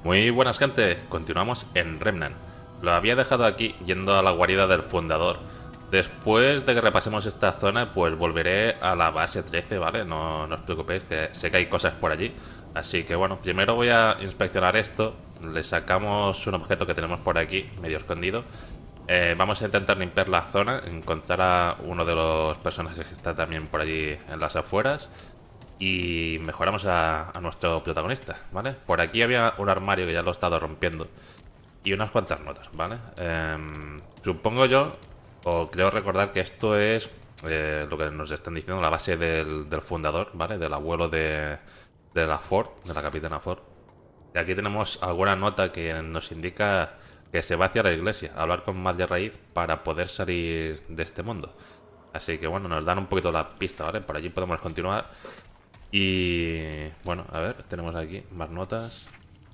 Muy buenas, gente, continuamos en Remnant. Lo había dejado aquí yendo a la guarida del fundador. Después de que repasemos esta zona, pues volveré a la base 13, ¿vale? No os preocupéis, que sé que hay cosas por allí. Así que bueno, primero voy a inspeccionar esto. Le sacamos un objeto que tenemos por aquí, medio escondido. Vamos a intentar limpiar la zona, encontrar a uno de los personajes que está también por allí en las afueras y mejoramos a nuestro protagonista, ¿vale? Por aquí había un armario que ya lo he estado rompiendo y unas cuantas notas, ¿vale? Supongo yo, o creo recordar que esto es lo que nos están diciendo, la base del fundador, ¿vale? Del abuelo de la Ford, de la capitana Ford. Y aquí tenemos alguna nota que nos indica que se va hacia la iglesia, a hablar con Madre Raíz para poder salir de este mundo. Así que bueno, nos dan un poquito la pista, ¿vale? Por allí podemos continuar. Y bueno, a ver, tenemos aquí más notas.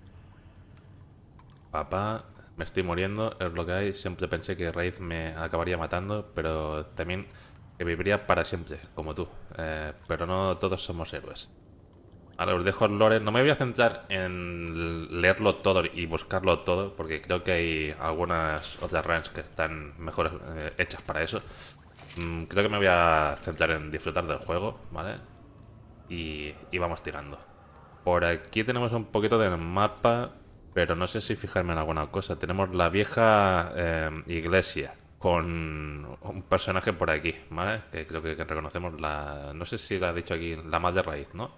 Papá, me estoy muriendo, es lo que hay. Siempre pensé que Raíz me acabaría matando, pero también que viviría para siempre, como tú. Pero no todos somos héroes. Ahora os dejo el lore. No me voy a centrar en leerlo todo y buscarlo todo, porque creo que hay algunas otras runs que están mejor hechas para eso. Creo que me voy a centrar en disfrutar del juego, ¿vale? Y vamos tirando. Por aquí tenemos un poquito del mapa, pero no sé si fijarme en alguna cosa. Tenemos la vieja iglesia con un personaje por aquí, ¿vale? Que creo que reconocemos la... No sé si la ha dicho aquí, la madre raíz, ¿no?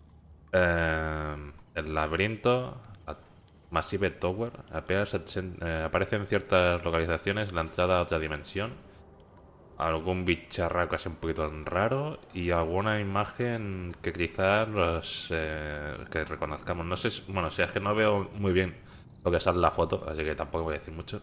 El laberinto, la Massive Tower, aparece en ciertas localizaciones la entrada a otra dimensión. Algún bicharraco así un poquito raro y alguna imagen que quizás que reconozcamos. No sé, bueno, si es que no veo muy bien lo que sale en la foto, así que tampoco voy a decir mucho.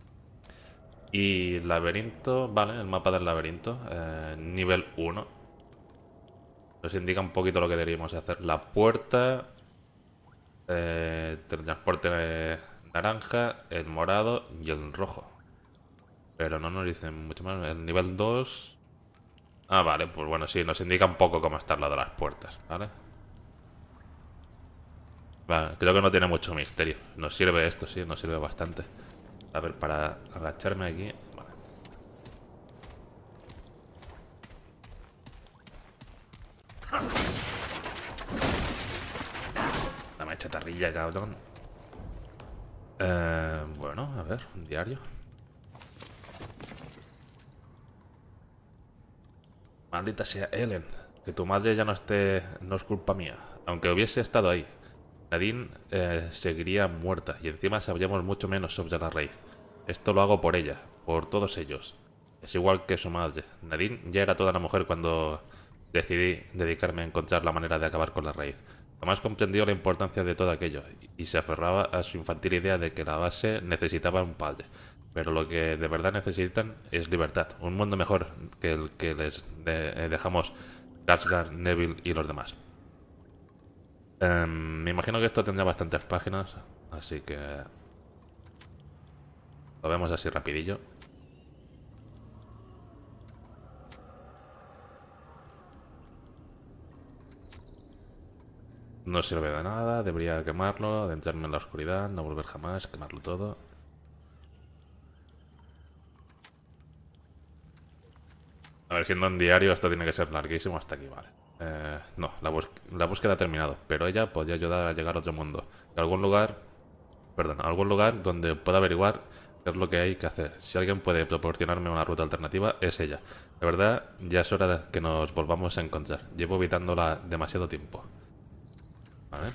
Y laberinto, vale, el mapa del laberinto, nivel 1. Nos indica un poquito lo que deberíamos hacer. La puerta, teletransporte naranja, el morado y el rojo. Pero no nos dicen mucho más. El nivel 2. Ah, vale, pues bueno, sí, nos indica un poco cómo está lo de las puertas, ¿vale? Vale, creo que no tiene mucho misterio. Nos sirve esto, sí, nos sirve bastante. A ver, para agacharme aquí. Vale. Dame chatarrilla, cabrón. Bueno, a ver, un diario. Maldita sea Ellen. Que tu madre ya no esté, no es culpa mía. Aunque hubiese estado ahí. Nadine seguiría muerta y encima sabríamos mucho menos sobre la raíz. Esto lo hago por ella, por todos ellos. Es igual que su madre. Nadine ya era toda una mujer cuando decidí dedicarme a encontrar la manera de acabar con la raíz. Jamás comprendió la importancia de todo aquello y se aferraba a su infantil idea de que la base necesitaba un padre. Pero lo que de verdad necesitan es libertad, un mundo mejor que el que les dejamos Skarsgård, Neville y los demás. Me imagino que esto tendrá bastantes páginas, así que lo vemos así rapidillo. No sirve de nada, debería quemarlo, adentrarme en la oscuridad, no volver jamás, quemarlo todo. A ver, siendo un diario esto tiene que ser larguísimo hasta aquí, vale. No, la búsqueda ha terminado, pero ella podría ayudar a llegar a otro mundo. A algún lugar, perdón, a algún lugar donde pueda averiguar qué es lo que hay que hacer. Si alguien puede proporcionarme una ruta alternativa, es ella. De verdad, ya es hora de que nos volvamos a encontrar. Llevo evitándola demasiado tiempo. Vale.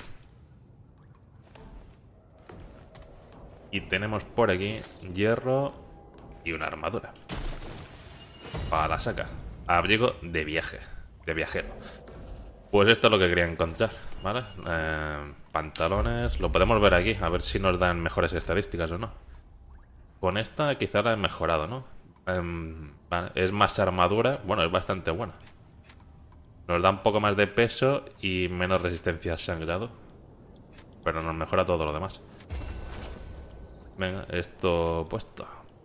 Y tenemos por aquí hierro y una armadura. Para la saca. Abrigo de viaje. De viajero. Pues esto es lo que quería encontrar, ¿vale? Pantalones. Lo podemos ver aquí, a ver si nos dan mejores estadísticas o no. Con esta quizá la he mejorado, ¿no? Vale, es más armadura. Bueno, es bastante buena. Nos da un poco más de peso y menos resistencia a sangrado. Pero nos mejora todo lo demás. Venga, esto puesto.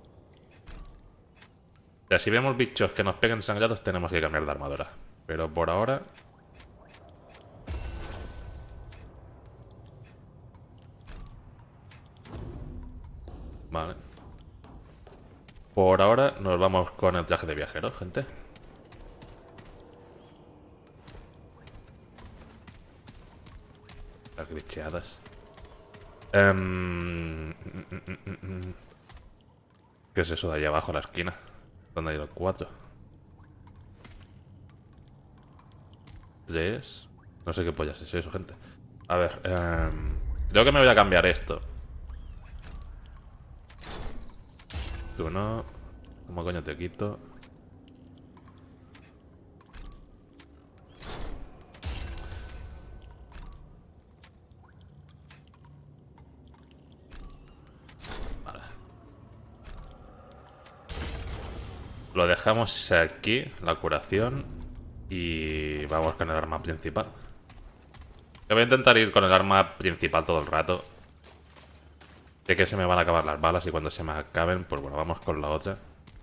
O sea, si vemos bichos que nos peguen sangrados, tenemos que cambiar de armadura. Pero por ahora... Vale. Por ahora nos vamos con el traje de viajero, gente. Las glitcheadas. ¿Qué es eso de ahí abajo, a la esquina? ¿Dónde hay los 4? 3. No sé qué pollas es eso, gente. A ver, creo que me voy a cambiar esto. Tú no. ¿Cómo coño te quito? Vale. Lo dejamos aquí, la curación. Y vamos con el arma principal. Yo voy a intentar ir con el arma principal todo el rato. Sé que se me van a acabar las balas y cuando se me acaben, pues bueno, vamos con la otra.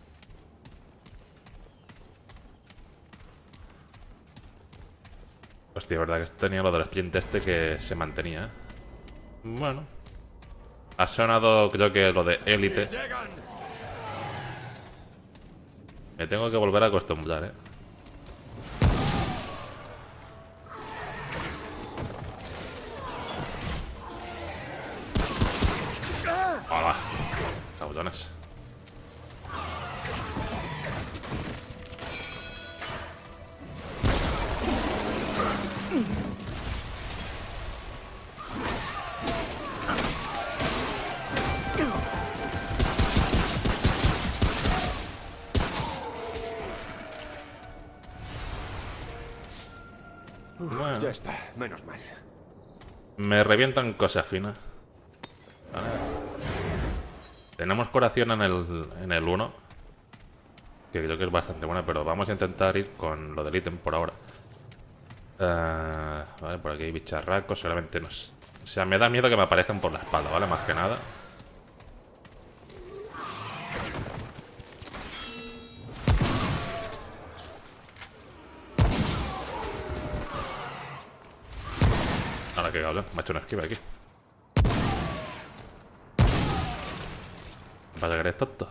Hostia, verdad que tenía lo del sprint este que se mantenía, ¿eh? Bueno. Ha sonado, creo que lo de élite. Me tengo que volver a acostumbrar, ¿eh? ¡Hola! Cabrones. Bueno. Ya está, menos mal. Me revientan cosas finas. Vale. Tenemos curación en el 1. Que creo que es bastante buena, pero vamos a intentar ir con lo del ítem por ahora. Vale, por aquí hay bicharracos, solamente nos... O sea, me da miedo que me aparezcan por la espalda, ¿vale? Más que nada. Ahora que cabrón, me ha hecho una esquiva aquí. ¿Me pasa que eres tonto?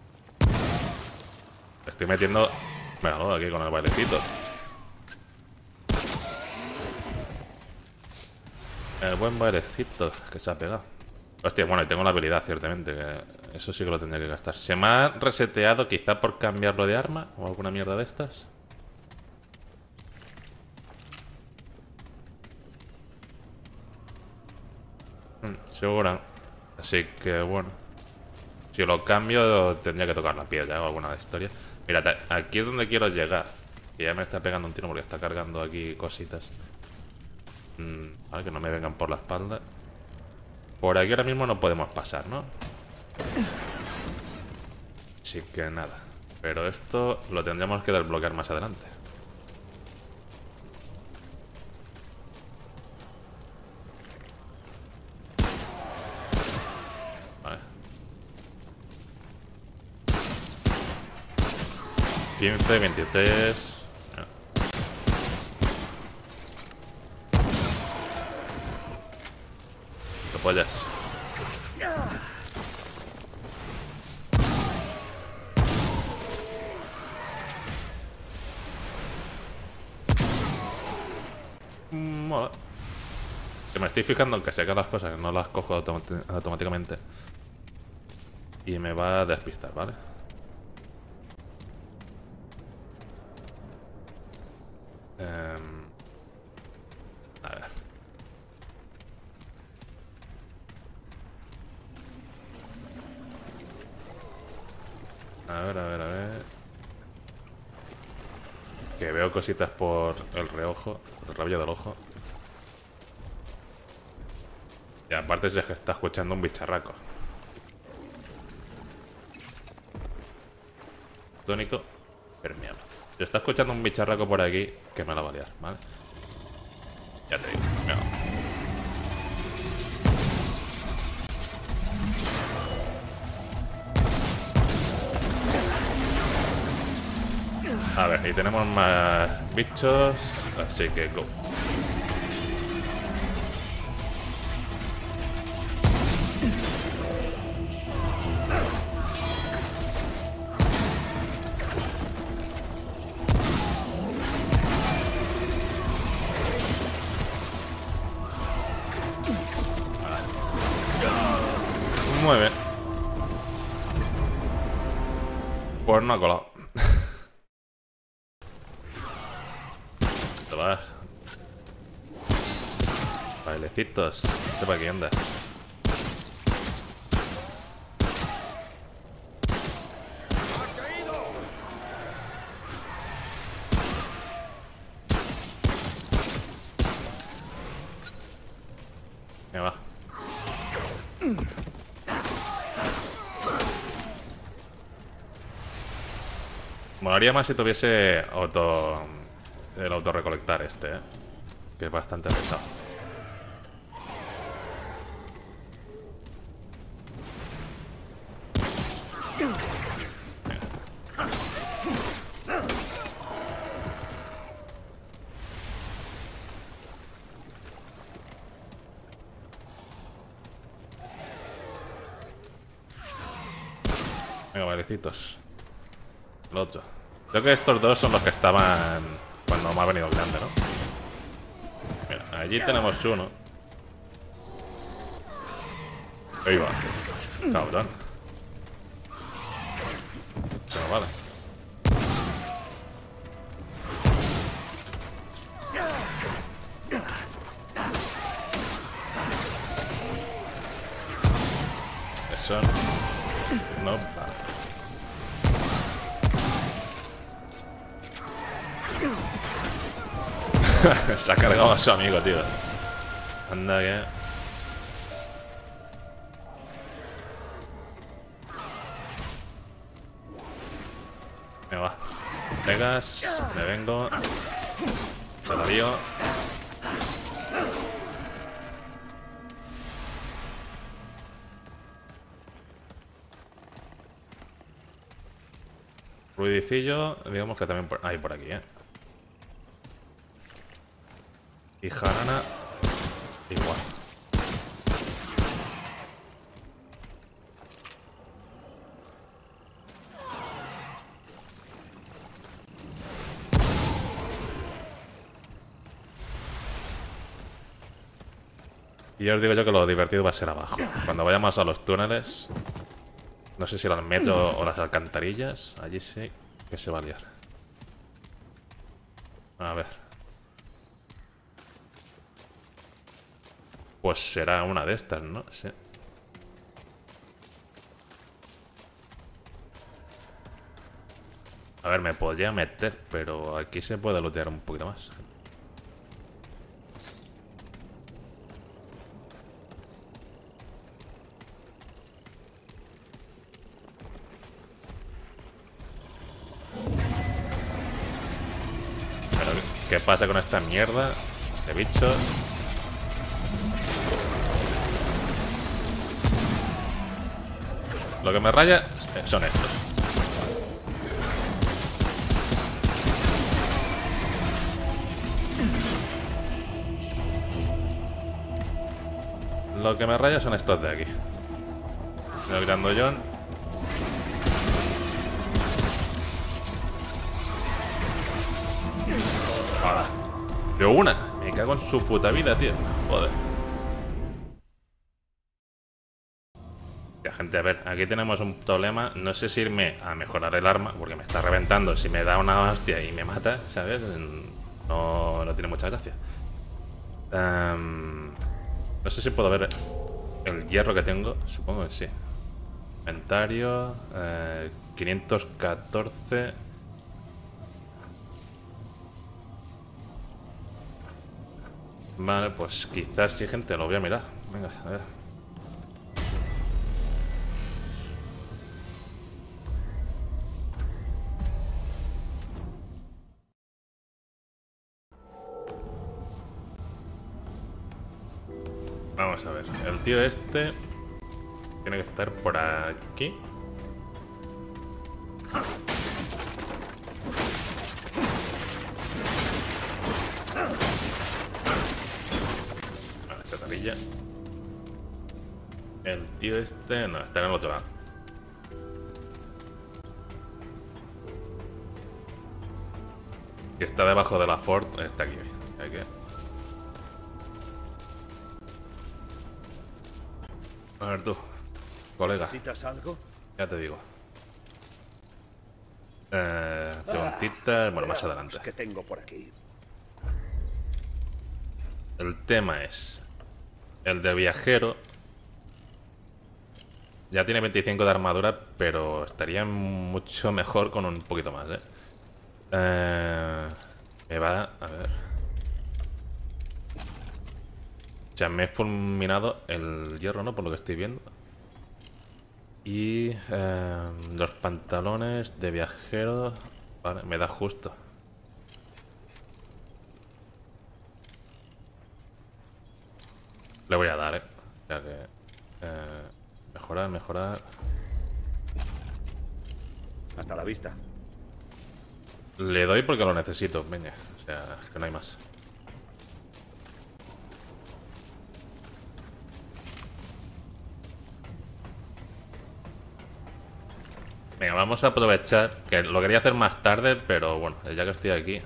Estoy metiendo... Míralo aquí con el bailecito. El buen bailecito que se ha pegado. Hostia, bueno, y tengo la habilidad, ciertamente, que eso sí que lo tendría que gastar. ¿Se me ha reseteado quizá por cambiarlo de arma? ¿O alguna mierda de estas? Seguro. Así que, bueno. Si lo cambio, tendría que tocar la piedra o alguna de historia. Mira, aquí es donde quiero llegar. Y ya me está pegando un tiro porque está cargando aquí cositas. Vale, que no me vengan por la espalda. Por aquí ahora mismo no podemos pasar, ¿no? Así que nada. Pero esto lo tendremos que desbloquear más adelante. Vale. 15, 23... ¿Qué pollas? Mola. Que me estoy fijando en que se caen las cosas, que no las cojo automáticamente. Y me va a despistar, ¿vale? A ver. A ver, a ver, a ver. Que veo cositas por el reojo, el rabillo del ojo. Y aparte es que está escuchando un bicharraco. Tónico, permeable. Si está escuchando un bicharraco por aquí, que me la va a liar, ¿vale? Ya te digo, mira. A ver, y tenemos más bichos, así que go. Muy bien. Pues no ha colado. Te vas. Bailecitos. ¿Este para qué andas? Me va. Molaría más si tuviese el autorrecolectar este, que es bastante pesado. Venga, bailecitos. El otro. Creo que estos dos son los que estaban cuando me ha venido el grande, ¿no? Mira, allí tenemos uno. Ahí va. Cabrón. Pero vale. Eso no vale. Se ha cargado a su amigo, tío. Anda que... Me va. Pegas, me vengo. Te la lío. Ruidicillo, digamos que también hay por aquí, Y jarana, igual. Y ya os digo yo que lo divertido va a ser abajo. Cuando vayamos a los túneles, no sé si era el metro o las alcantarillas, allí sí que se va a liar. A ver. Pues será una de estas, ¿no? Sí. A ver, me podría meter, pero aquí se puede lootear un poquito más. Pero, ¿qué pasa con esta mierda de bichos? Lo que me raya son estos. Lo que me raya son estos de aquí. El grandollón. Ahora. De una. Me cago en su puta vida, tío. Joder. Ya, gente, a ver. Aquí tenemos un problema. No sé si irme a mejorar el arma, porque me está reventando. Si me da una hostia y me mata, ¿sabes? No tiene mucha gracia. No sé si puedo ver el hierro que tengo. Supongo que sí. Inventario. 514. Vale, pues quizás sí, gente. Lo voy a mirar. Venga, a ver. Vamos a ver. El tío este tiene que estar por aquí. Vale, esta tablilla. El tío este... No, está en el otro lado. Y está debajo de la Ford. Está aquí. Hay que... A ver tú. colega. ¿Necesitas algo? Ya te digo. Preguntitas, bueno, más adelante. ¿Qué tengo por aquí? El tema es... El de viajero... Ya tiene 25 de armadura, pero estaría mucho mejor con un poquito más, me va... A ver... Ya me he fulminado el hierro, ¿no? Por lo que estoy viendo. Y... los pantalones de viajero... Vale, me da justo. Le voy a dar, O sea que... mejorar, mejorar... Hasta la vista. Le doy porque lo necesito, venga. O sea, es que no hay más. Venga, vamos a aprovechar, que lo quería hacer más tarde, pero bueno, ya que estoy aquí.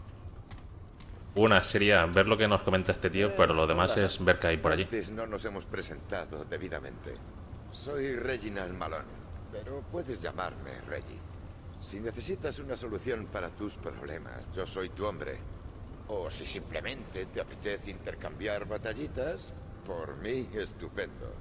Una sería ver lo que nos comenta este tío, pero lo demás es ver qué hay por allí. Antes no nos hemos presentado debidamente. Soy Reginald Malone, pero puedes llamarme Reggie. Si necesitas una solución para tus problemas, yo soy tu hombre. O si simplemente te apetece intercambiar batallitas, por mí, estupendo.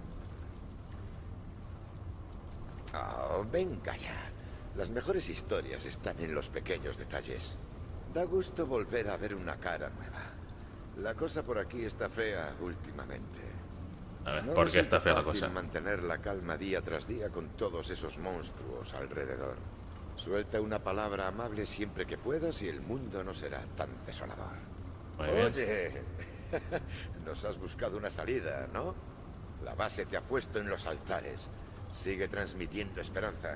Oh, venga ya. Las mejores historias están en los pequeños detalles. Da gusto volver a ver una cara nueva. La cosa por aquí está fea últimamente. A ver, No ¿por qué está fea la resulta cosa? fácil mantener la calma día tras día con todos esos monstruos alrededor. Suelta una palabra amable siempre que puedas y el mundo no será tan desolador. Muy bien. Oye, nos has buscado una salida, ¿no? La base te ha puesto en los altares. Sigue transmitiendo esperanza.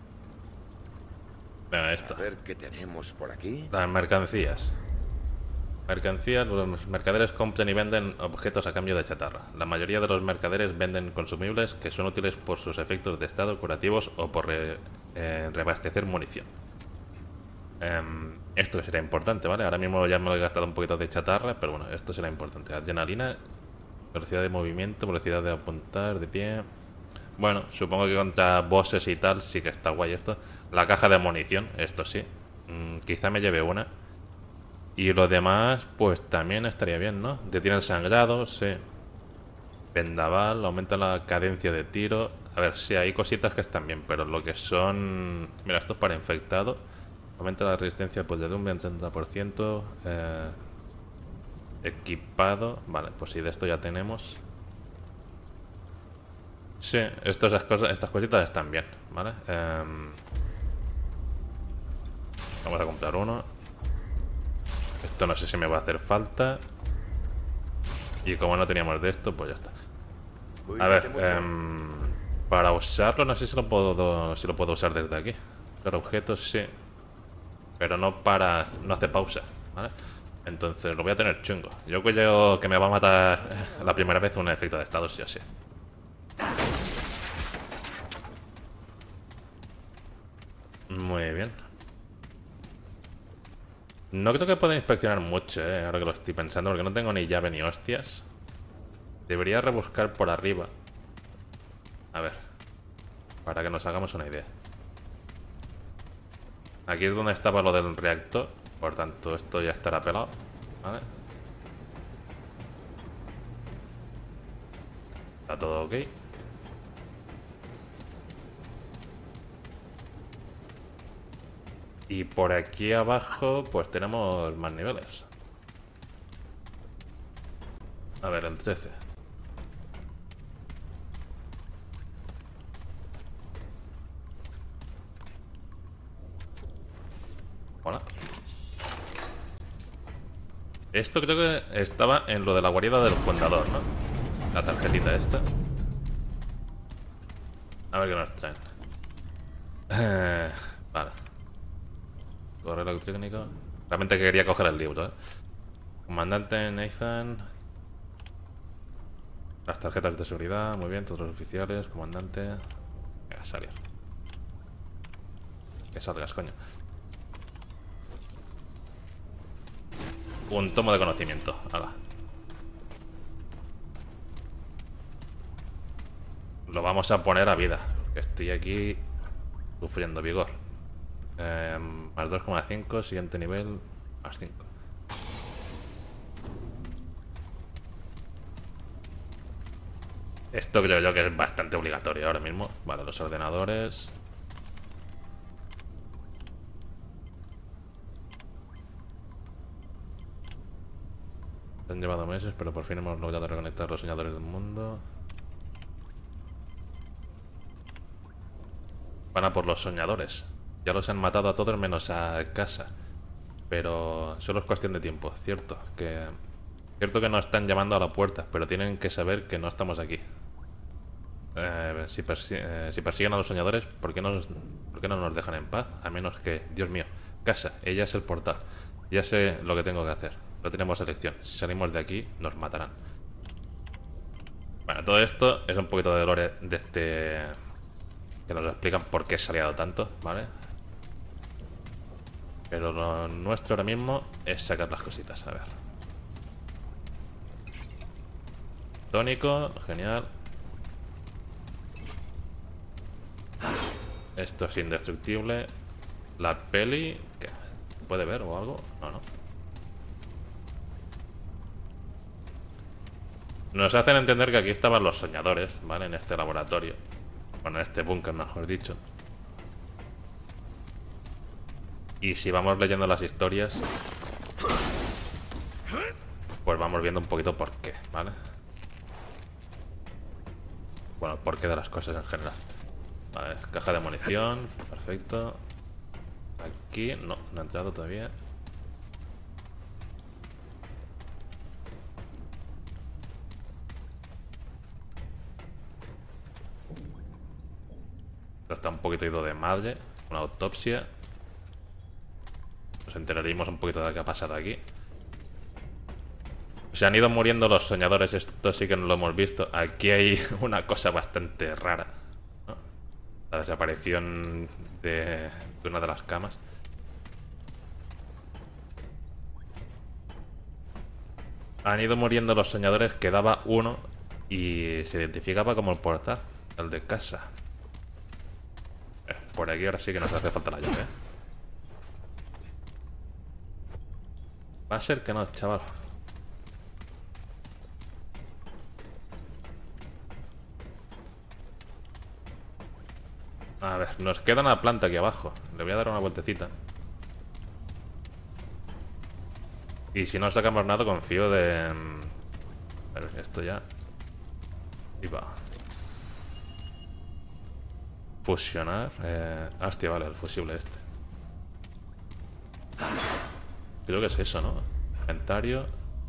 Venga, esto. A ver qué tenemos por aquí. Las mercancías. Mercancías, los mercaderes compran y venden objetos a cambio de chatarra. La mayoría de los mercaderes venden consumibles que son útiles por sus efectos de estado, curativos o por reabastecer munición. Esto será importante, ¿vale? Ahora mismo ya me lo he gastado un poquito de chatarra, pero bueno, esto será importante. Adrenalina, velocidad de movimiento, velocidad de apuntar, de pie... Bueno, supongo que contra bosses y tal sí que está guay esto. La caja de munición, esto sí. Quizá me lleve una. Y lo demás, pues también estaría bien, ¿no? Detiene el sangrado, sí. Vendaval, aumenta la cadencia de tiro. A ver, sí, hay cositas que están bien, pero lo que son... Mira, esto es para infectado. Aumenta la resistencia pues de Doom en 30%. Equipado. Vale, pues sí, de esto ya tenemos. Sí, estas cositas están bien, ¿vale? Vamos a comprar uno. Esto no sé si me va a hacer falta. Y como no teníamos de esto, pues ya está. A ver, para usarlo no sé si lo puedo usar desde aquí. Para objetos sí. Pero no para... no hace pausa, ¿vale? Entonces lo voy a tener chungo. Yo creo que me va a matar la primera vez un efecto de estado, sí o sí. Muy bien. No creo que pueda inspeccionar mucho, ahora que lo estoy pensando, porque no tengo ni llave ni hostias. Debería rebuscar por arriba. A ver. Para que nos hagamos una idea. Aquí es donde estaba lo del reactor. Por tanto, esto ya estará pelado. ¿Vale? Está todo ok. Y por aquí abajo, pues tenemos más niveles. A ver, el 13. Hola. Esto creo que estaba en lo de la guarida del fundador, ¿no? La tarjetita esta. A ver qué nos traen. Vale. Correo electrónico. Realmente quería coger el libro, Comandante Nathan. Las tarjetas de seguridad, muy bien, todos los oficiales, comandante. Venga, salir. Que salgas, coño. Un tomo de conocimiento, hala. lo vamos a poner a vida. Porque estoy aquí sufriendo vigor. Más 2,5, siguiente nivel, más 5. Esto creo yo que es bastante obligatorio ahora mismo. Vale, los ordenadores. Han llevado meses, pero por fin hemos logrado reconectar los soñadores del mundo. Van a por los soñadores. Ya los han matado a todos menos a casa. Pero solo es cuestión de tiempo. Cierto que nos están llamando a la puerta, pero tienen que saber que no estamos aquí. Si persiguen a los soñadores, ¿por qué no nos dejan en paz? A menos que, Dios mío, casa, ella es el portal. Ya sé lo que tengo que hacer. No tenemos elección. Si salimos de aquí, nos matarán. Bueno, todo esto es un poquito de lore de este... que nos explican por qué se ha liado tanto, ¿vale? Pero lo nuestro ahora mismo es sacar las cositas, a ver. Tónico, genial. Esto es indestructible. La peli... ¿qué? ¿Puede ver o algo? No, no. Nos hacen entender que aquí estaban los soñadores, ¿vale? En este laboratorio. Bueno, en este búnker, mejor dicho. Y si vamos leyendo las historias, pues vamos viendo un poquito por qué, ¿vale? Bueno, el porqué de las cosas en general. Vale, caja de munición, perfecto. Aquí, no ha entrado todavía. Esto está un poquito ido de madre. Una autopsia. Nos enteraremos un poquito de qué ha pasado aquí. Se han ido muriendo los soñadores. Esto sí que no lo hemos visto. Aquí hay una cosa bastante rara, ¿no? La desaparición de una de las camas. Han ido muriendo los soñadores. Quedaba uno y se identificaba como el portal, el de casa. Por aquí ahora sí que nos hace falta la llave, ¿eh? Va a ser que no, chaval. A ver, nos queda una planta aquí abajo. Le voy a dar una vueltecita. Y si no sacamos nada, confío de... A ver, esto ya... Y va. Fusionar. Hostia, vale, el fusible este. Creo que es eso, ¿no? Inventario.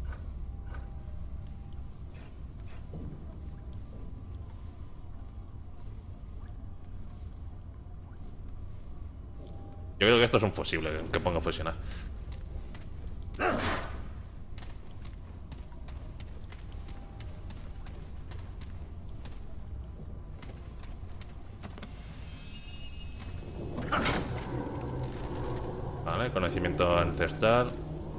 Yo creo que esto es un fusible, que ponga fusionar. Vale, conocimiento ancestral.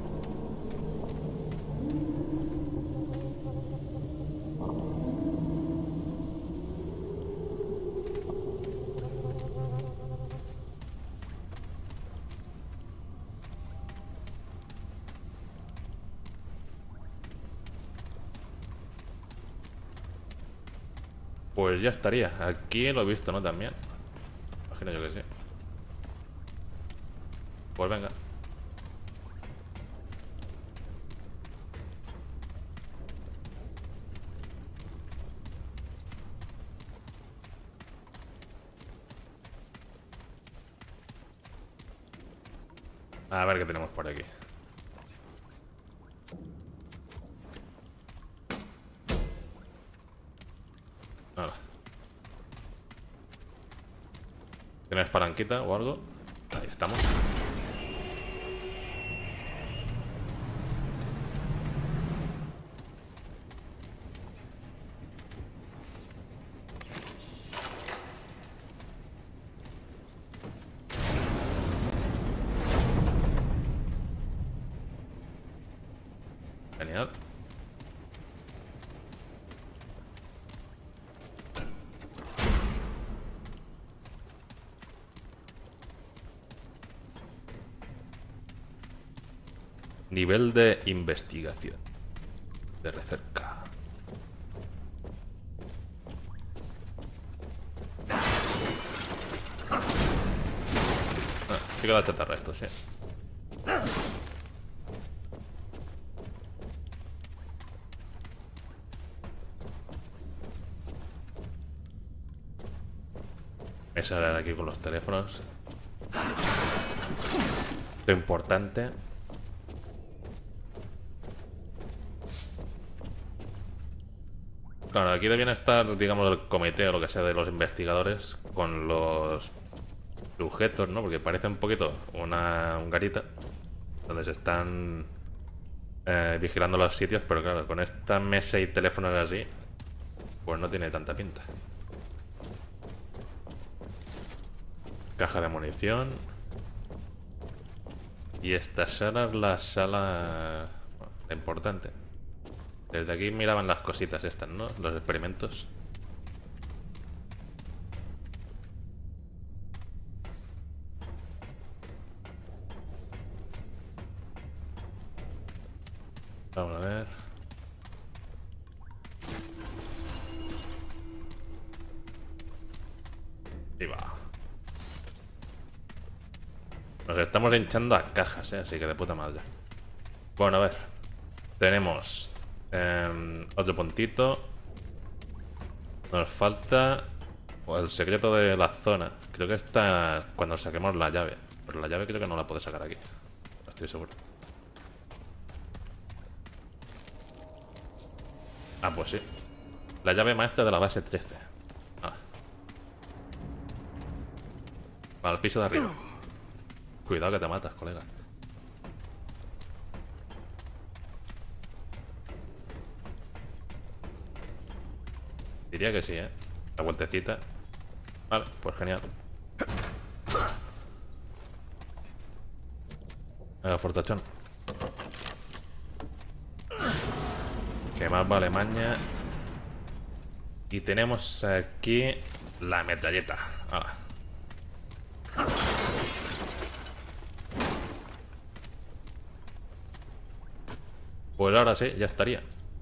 Pues ya estaría. Aquí lo he visto, ¿no? También. Imagino yo que sí. Pues venga. A ver qué tenemos por aquí. Hola. ¿Tienes palanquita o algo? Ahí estamos. Genial. Nivel de investigación. De recerca. Sí que da chatarra esto, sí. Esa era aquí con los teléfonos. Esto es importante. Claro, aquí debían estar, digamos, el comité o lo que sea de los investigadores con los sujetos, ¿no? Porque parece un poquito un garita donde se están vigilando los sitios, pero claro, con esta mesa y teléfonos así, pues no tiene tanta pinta. Caja de munición. Y esta sala es la sala... bueno, la importante. Desde aquí miraban las cositas estas, ¿no? Los experimentos. Vamos a ver. Y va. Nos estamos hinchando a cajas, así que de puta madre. Bueno, a ver. Tenemos otro puntito. Nos falta el secreto de la zona. Creo que está cuando saquemos la llave. Pero la llave creo que no la puedo sacar aquí. No estoy seguro. Ah, pues sí. La llave maestra de la base 13. Ah. Para el piso de arriba. Cuidado que te matas, colega. Diría que sí, ¿eh? La vueltecita. Vale, pues genial. Fortachón. Que más vale maña. Y tenemos aquí la metralleta. Ahora. Pues ahora sí, ya estaría.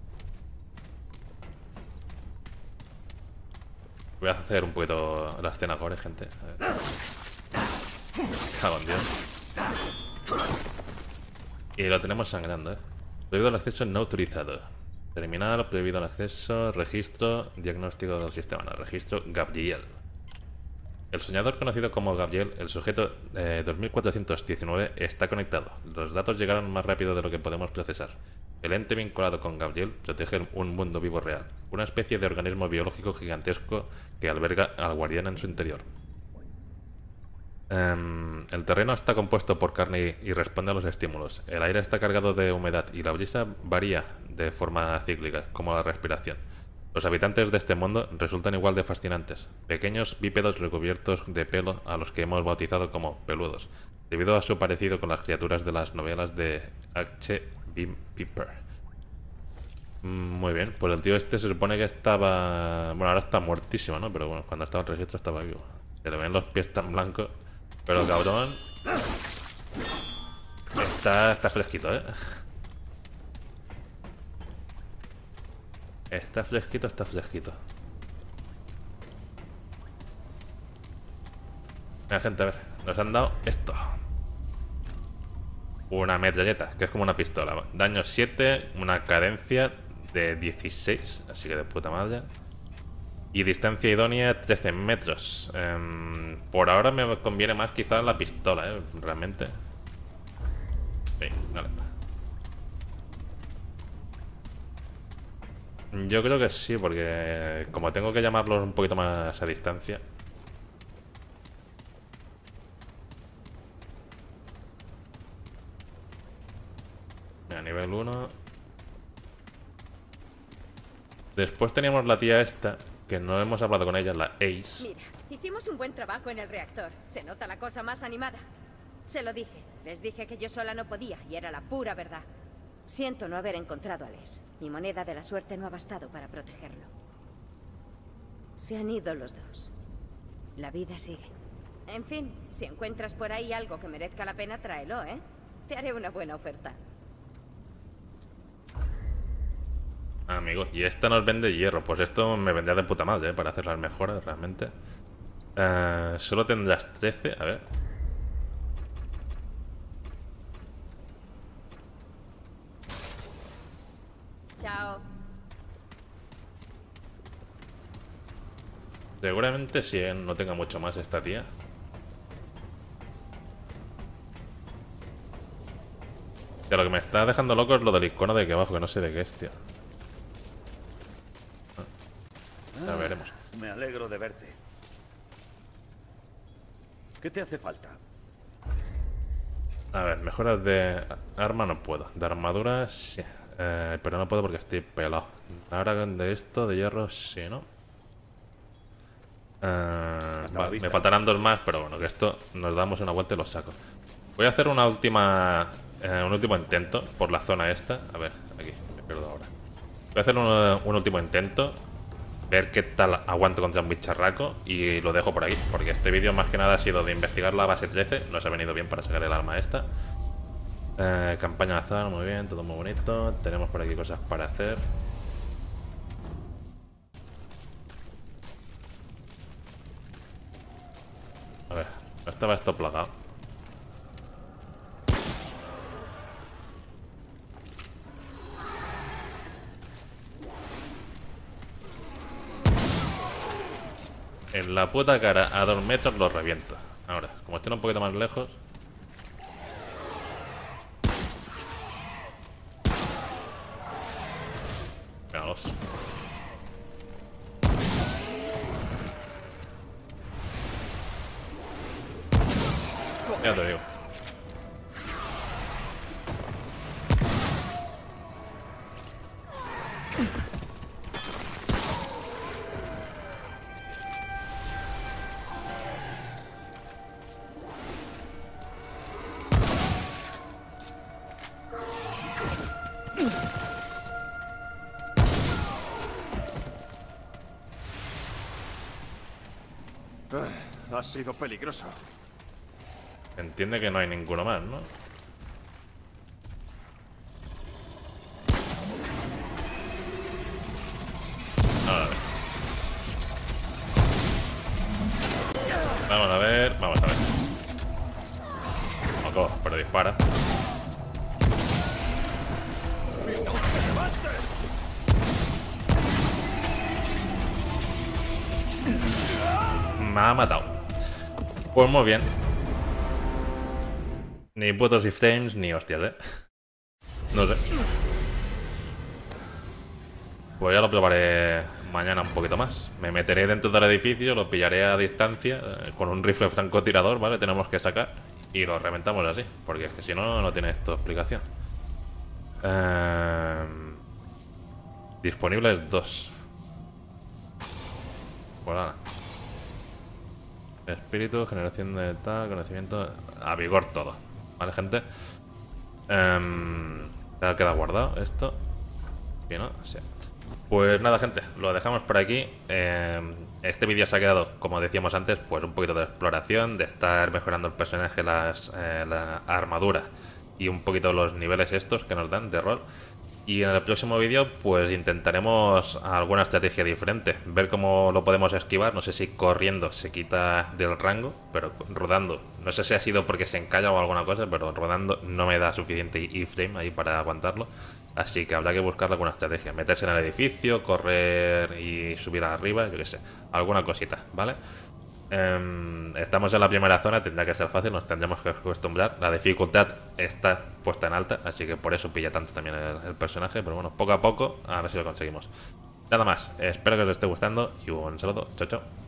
Voy a hacer un poquito la escena gore, gente. Cago en Dios. Y lo tenemos sangrando, ¿eh? Prohibido el acceso no autorizado. Terminar, prohibido el acceso, registro, diagnóstico del sistema. No, registro Gabriel. El soñador conocido como Gabriel, el sujeto 2419, está conectado. Los datos llegaron más rápido de lo que podemos procesar. El ente vinculado con Gabriel protege un mundo vivo real, una especie de organismo biológico gigantesco que alberga al guardián en su interior. El terreno está compuesto por carne y responde a los estímulos. El aire está cargado de humedad y la brisa varía de forma cíclica, como la respiración. Los habitantes de este mundo resultan igual de fascinantes, pequeños bípedos recubiertos de pelo a los que hemos bautizado como peludos, debido a su parecido con las criaturas de las novelas de H. B. Piper. Muy bien, pues el tío este se supone que estaba... bueno, ahora está muertísimo, ¿no? Pero bueno, cuando estaba en registro estaba vivo. Se le ven los pies tan blancos. Pero el cabrón... Está fresquito, ¿eh? Está fresquito, está fresquito. Mira, gente, a ver. Nos han dado esto. Una metralleta, que es como una pistola. Daño 7, una cadencia de 16, así que de puta madre. Y distancia idónea 13 metros. Por ahora me conviene más quizás la pistola, realmente. Sí, vale. Yo creo que sí, porque como tengo que llamarlos un poquito más a distancia. A nivel 1. Después teníamos la tía esta, que no hemos hablado con ella, la Ace. Mira, hicimos un buen trabajo en el reactor. Se nota la cosa más animada. Se lo dije. Les dije que yo sola no podía, y era la pura verdad. Siento no haber encontrado a Les. Mi moneda de la suerte no ha bastado para protegerlo. Se han ido los dos. La vida sigue. En fin, si encuentras por ahí algo que merezca la pena, tráelo, ¿eh? Te haré una buena oferta. Amigo, y esta nos vende hierro. Pues esto me vendría de puta madre, para hacer las mejoras, realmente. Solo tendrás 13, a ver. Chao. Seguramente si no tenga mucho más esta tía. Que lo que me está dejando loco es lo del icono de aquí abajo, que no sé de qué es, tío. Ya veremos. Me alegro de verte. ¿Qué te hace falta? A ver, mejoras de arma no puedo. De armadura sí. Pero no puedo porque estoy pelado. Ahora de esto, de hierro, sí, ¿no? Vale, me faltarán 2 más, pero bueno, que esto nos damos una vuelta y los saco. Voy a hacer una última... un último intento por la zona esta. A ver, aquí, me pierdo ahora. Voy a hacer un último intento. Ver qué tal aguanto contra un bicharraco. Y lo dejo por aquí, porque este vídeo más que nada ha sido de investigar la base 13. Nos ha venido bien para sacar el arma esta. Campaña azar, muy bien, todo muy bonito. Tenemos por aquí cosas para hacer. A ver, no estaba esto plagado. En la puta cara a 2 metros lo reviento. Ahora, como estén un poquito más lejos. Veamos. Ya te digo. Ha sido peligroso. Entiende que no hay ninguno más, ¿no? A ver. Vamos a ver, vamos a ver. Ojo, pero dispara. Me ha matado. Pues muy bien. Ni putos iframes ni hostias, No sé. Pues ya lo probaré mañana un poquito más. Me meteré dentro del edificio, lo pillaré a distancia con un rifle francotirador, ¿vale? Tenemos que sacar y lo reventamos así, porque es que si no, no tiene esto explicación. Disponibles 2. Pues nada. Espíritu, generación de tal, conocimiento... A vigor todo. ¿Vale, gente? Ya queda guardado esto. ¿Sí, no? Sí. Pues nada, gente, lo dejamos por aquí. Este vídeo se ha quedado, como decíamos antes, pues un poquito de exploración, de estar mejorando el personaje, la armadura y un poquito los niveles estos que nos dan de rol. Y en el próximo vídeo pues intentaremos alguna estrategia diferente, ver cómo lo podemos esquivar. No sé si corriendo se quita del rango, pero rodando, no sé si ha sido porque se encalla o alguna cosa, pero rodando no me da suficiente iframe ahí para aguantarlo. Así que habrá que buscar alguna estrategia, meterse en el edificio, correr y subir arriba, yo qué sé, alguna cosita, ¿vale? Estamos en la primera zona, tendrá que ser fácil, nos tendremos que acostumbrar. La dificultad está puesta en alta, así que por eso pilla tanto también el personaje. Pero bueno, poco a poco, a ver si lo conseguimos. Nada más, espero que os esté gustando y un saludo, chao chao.